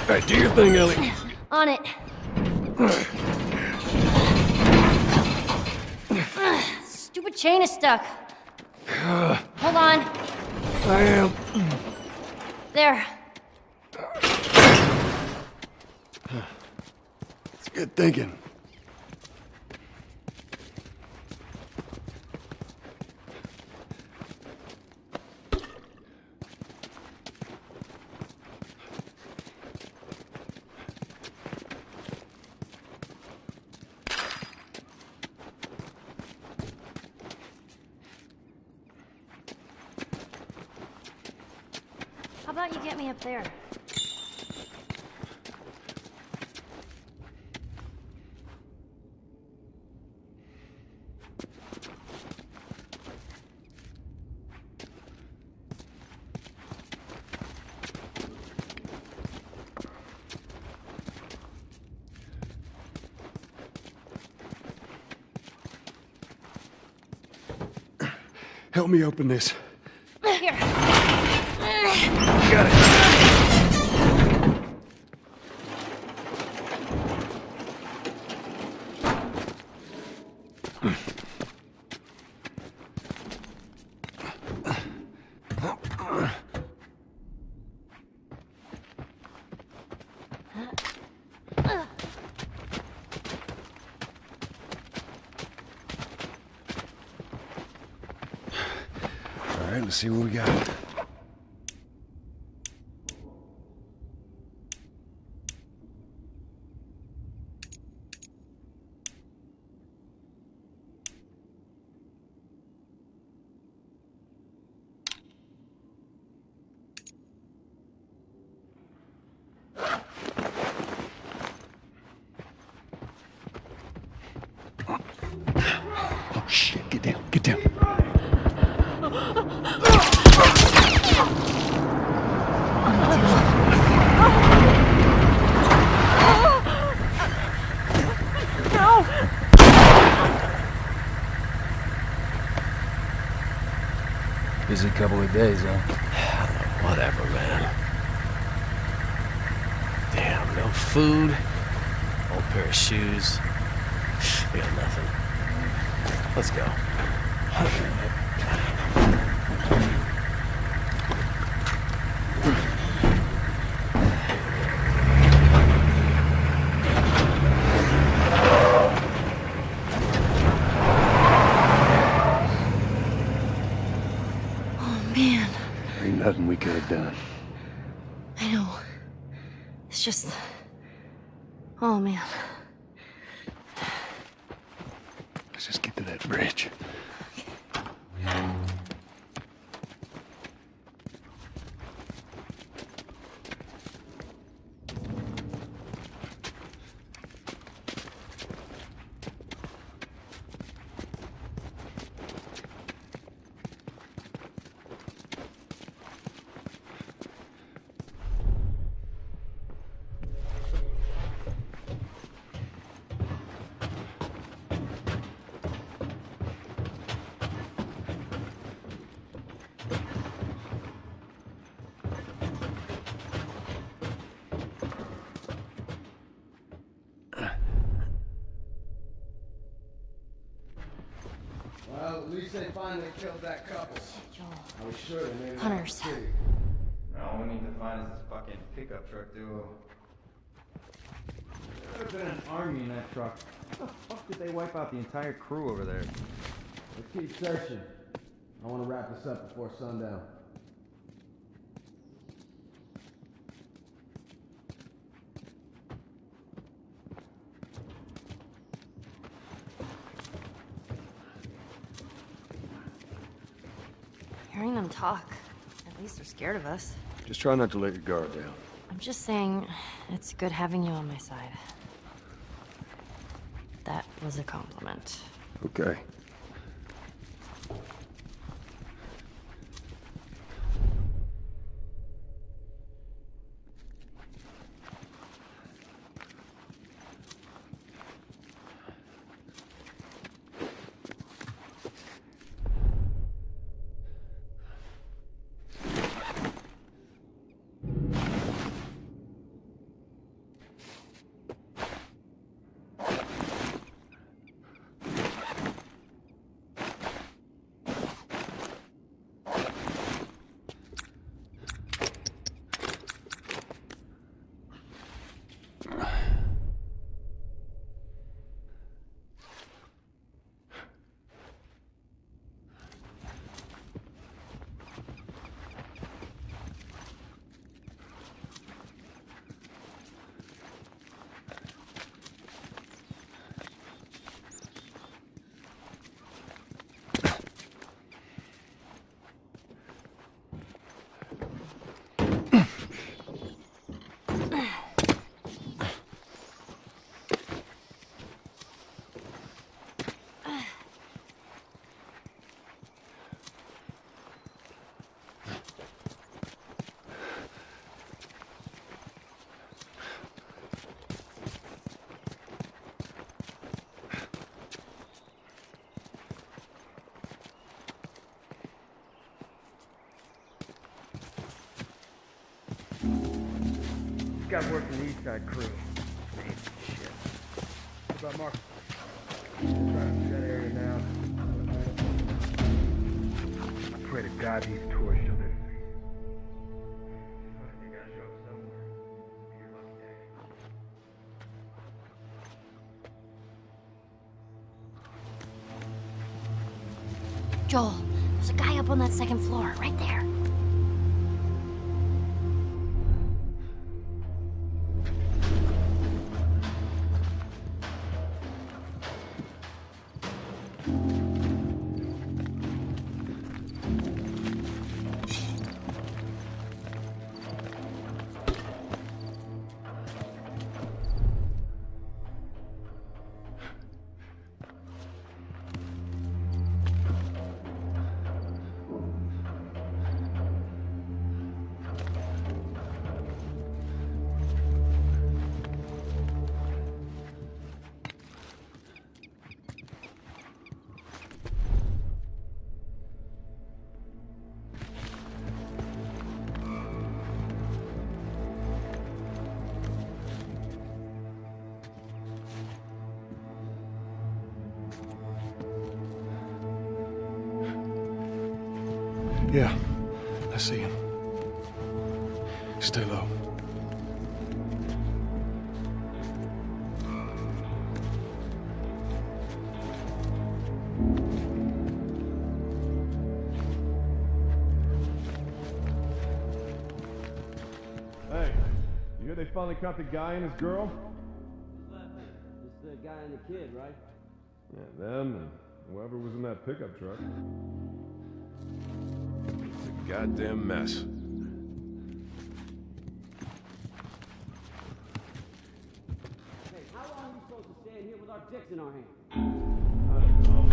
Alright, do your thing, Ellie. On it. Stupid chain is stuck. Hold on. I am. There. It's good thinking. How about you get me up there? Help me open this. Here. Got it. All right, let's see what we got. Oh shit, get down, get down. Busy couple of days, huh? Whatever, man. Damn, no food, old pair of shoes. We got nothing. Let's go. Man, Ain't nothing we could have done. I know. It's just... Oh, man. Let's just get to that bridge. Well, at least they finally killed that couple. I was sure they made it out of Hunters. the city. All we need to find is this fucking pickup truck duo. There could have been an army in that truck. How the fuck did they wipe out the entire crew over there? Let's keep searching. I want to wrap this up before sundown. Hearing them talk. At least they're scared of us. Just try not to let your guard down. I'm just saying, it's good having you on my side. That was a compliment. Okay. This guy works in the East Side crew. Shit. What about Mark? Trying to see that area now. I pray to God these tourists show this. You gotta show up somewhere. Be your lucky day. Joel, there's a guy up on that second floor, right there. Yeah, I see him. Stay low. Hey, you hear they finally caught the guy and his girl? It's the guy and the kid, right? Yeah, them and whoever was in that pickup truck. It's a goddamn mess. Hey, how long are we supposed to stand here with our dicks in our hands? I don't know.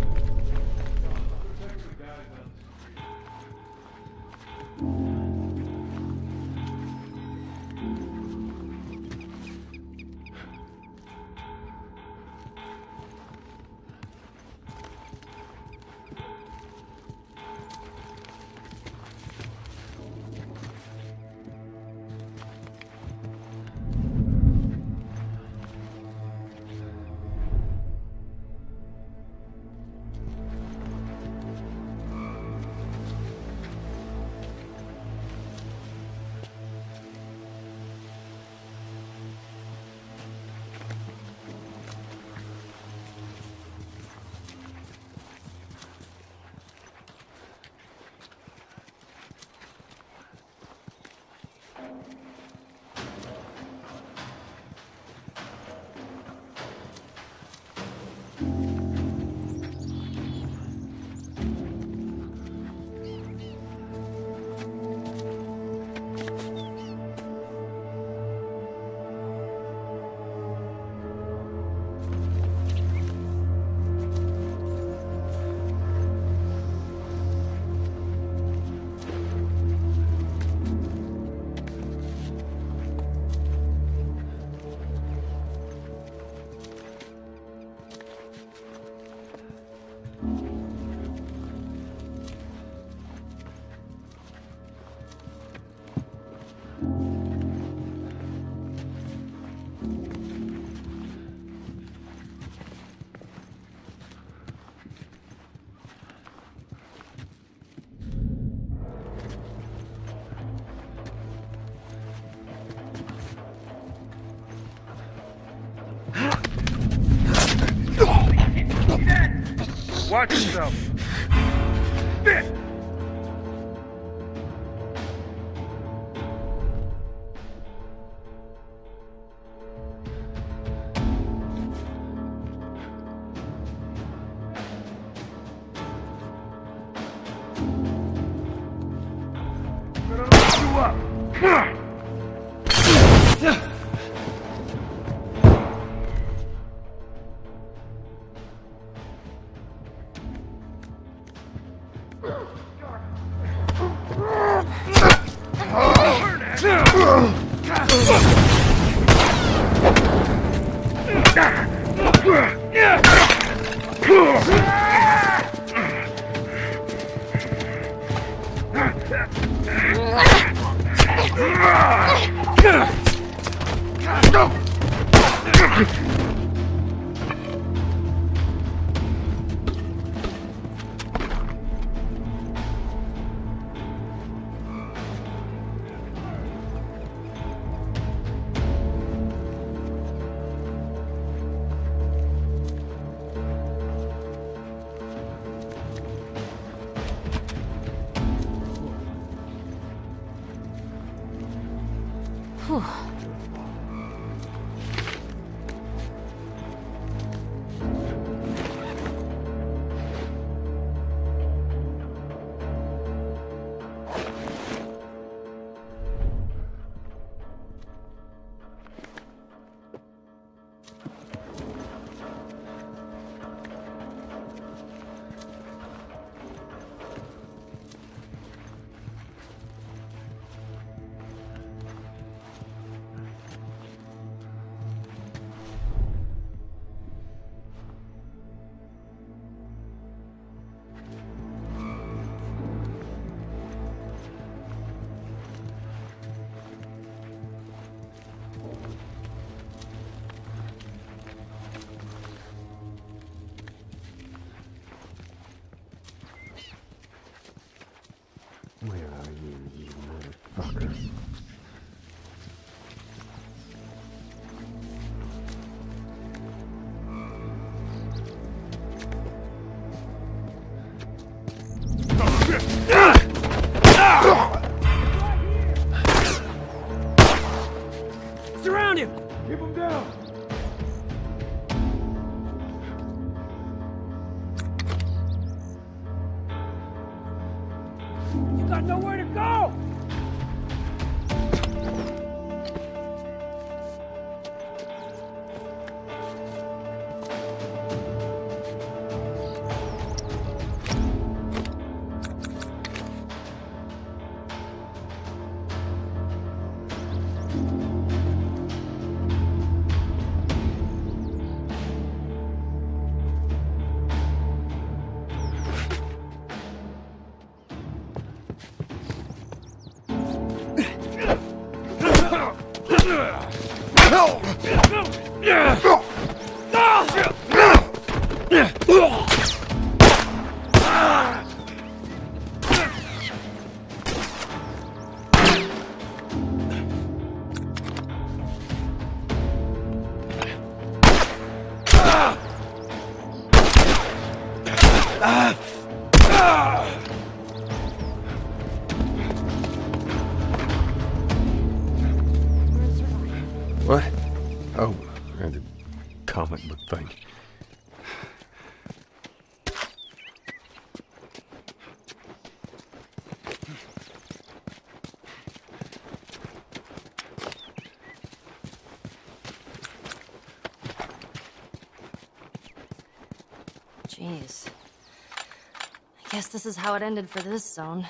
Watch yourself. Whew. Where are you, you motherfucker? Surround him! Keep him down! You got nowhere to go! What? Oh, the comic book thing. Jeez. I guess this is how it ended for this zone.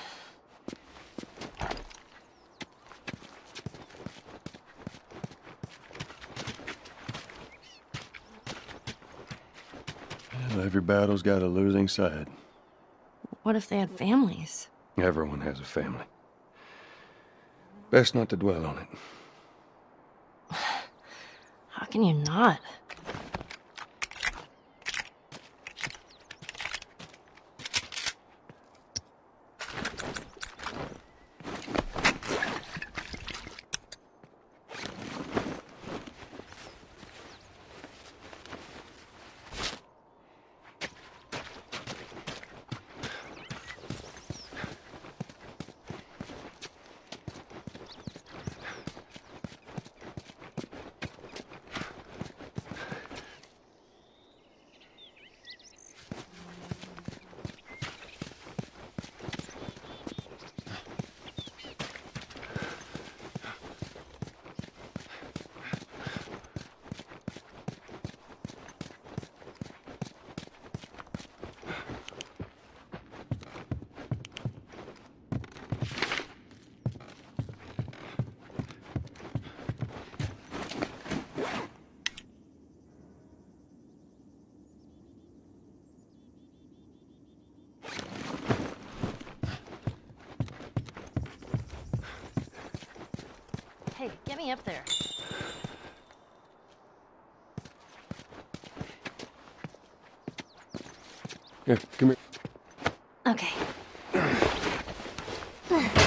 Well, every battle's got a losing side. What if they had families? Everyone has a family. Best not to dwell on it. How can you not? Hey, get me up there. Here, come here. Okay.